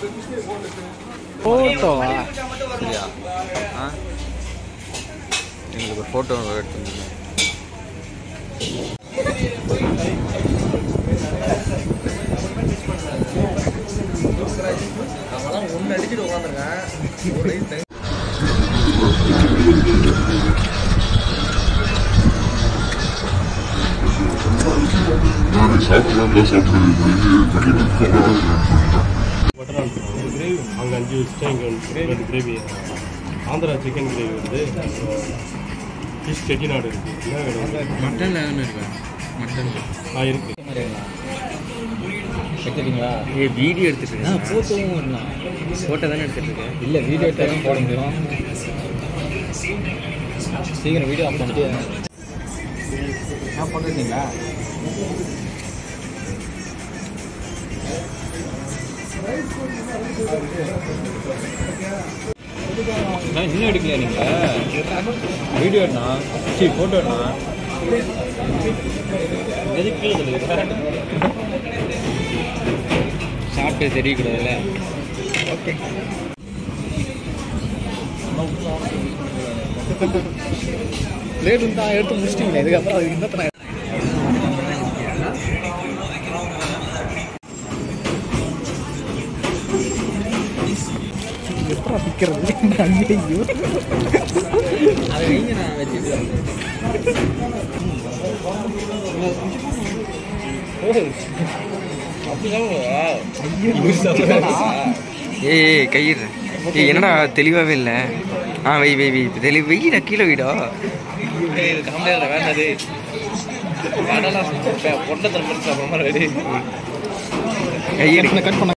ஃபோட்டோவா? சரியா? எங்களுக்கு ஒரு ஃபோட்டோ எடுத்துருந்தீங்க. நம்மளாம் ஒன்று அடிச்சுட்டு உட்காந்துருக்கேன். அங்கே 5 வச்சுட்டா இங்கே 2 கிரேவி. ஆந்திரா சிக்கன் கிரேவி வந்து ஃபிஷ் செட்டிநாடு இருக்குது. என்ன வேணும்? மட்டன் எல்லாமே இருக்கா? மட்டன் இருக்குது. எடுத்துட்டீங்களா? வீடியோ எடுத்துட்டு ஃபோட்டோவும் வரலாம். ஃபோட்டோ தானே எடுத்துட்டு இருக்கேன். இல்லை, வீடியோ எடுத்தாலும் போட முடியும். சீக்கிரம் வீடியோ ஆஃப் பண்ணிட்டு பண்ணிட்டீங்களா? இன்னும் எடுக்கலையா நீங்கள்? வீடியோ எடுனா ஃபோட்டோ எடுனா எதுக்கு சாப்பிட்டு தெரியக்கூடாதுல்ல. ஓகே, பிளேட் தான் எடுத்து முடிச்சிட்டிங்களே. இதுக்கப்புறம் அதுக்கு இன்னும் எப்படா பிக்கிறது? ஐயோ, அதை வைங்க, நான் வச்சுக்கிறேன். ஏய் கயிறு என்னடா தெளிவாகவே இல்லை. வை வை வை தெளிவு வெயிடா, கீழே வீடா காமெடியாக வேண்டாது. பொண்ணை தரப்படுத்த அப்புறமா கையெடு கட் பண்ண